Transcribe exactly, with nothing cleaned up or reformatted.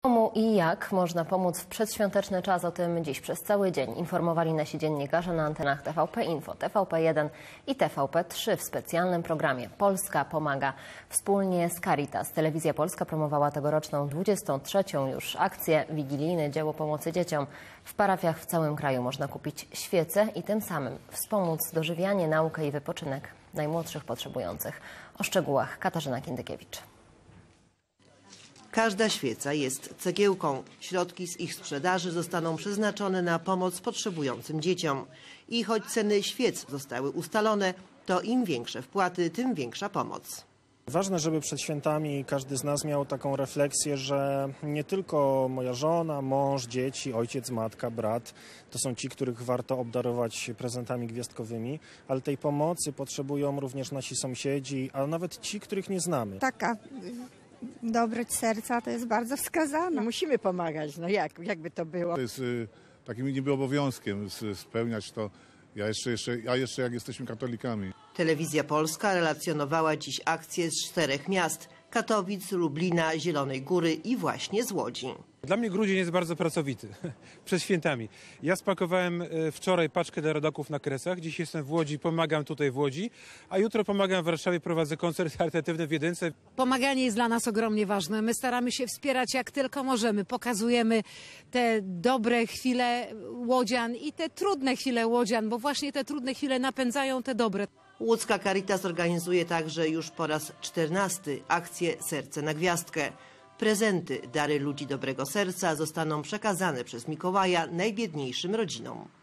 Komu i jak można pomóc w przedświąteczny czas? O tym dziś przez cały dzień informowali nasi dziennikarze na antenach T V P Info, T V P jeden i T V P trzy w specjalnym programie Polska pomaga. Wspólnie z Caritas Telewizja Polska promowała tegoroczną dwudziestą trzecią już akcję Wigilijne Dzieło Pomocy Dzieciom. W parafiach w całym kraju można kupić świece i tym samym wspomóc dożywianie, naukę i wypoczynek najmłodszych potrzebujących. O szczegółach Katarzyna Kindykiewicz. Każda świeca jest cegiełką. Środki z ich sprzedaży zostaną przeznaczone na pomoc potrzebującym dzieciom. I choć ceny świec zostały ustalone, to im większe wpłaty, tym większa pomoc. Ważne, żeby przed świętami każdy z nas miał taką refleksję, że nie tylko moja żona, mąż, dzieci, ojciec, matka, brat to są ci, których warto obdarować prezentami gwiazdkowymi, ale tej pomocy potrzebują również nasi sąsiedzi, a nawet ci, których nie znamy. Taka dobroć serca to jest bardzo wskazana. Musimy pomagać, no jak, jakby to było. To jest y, takim niby obowiązkiem y, spełniać to, ja jeszcze, jeszcze, ja jeszcze jak jesteśmy katolikami. Telewizja Polska relacjonowała dziś akcję z czterech miast: Katowic, Lublina, Zielonej Góry i właśnie z Łodzi. Dla mnie grudzień jest bardzo pracowity przed świętami. Ja spakowałem wczoraj paczkę dla rodaków na Kresach. Dziś jestem w Łodzi, pomagam tutaj w Łodzi, a jutro pomagam w Warszawie, prowadzę koncert charytatywny w Jedynce. Pomaganie jest dla nas ogromnie ważne. My staramy się wspierać jak tylko możemy. Pokazujemy te dobre chwile łodzian i te trudne chwile łodzian, bo właśnie te trudne chwile napędzają te dobre. Łódzka Caritas organizuje także już po raz czternasty akcję Serce na Gwiazdkę. Prezenty, dary ludzi dobrego serca zostaną przekazane przez Mikołaja najbiedniejszym rodzinom.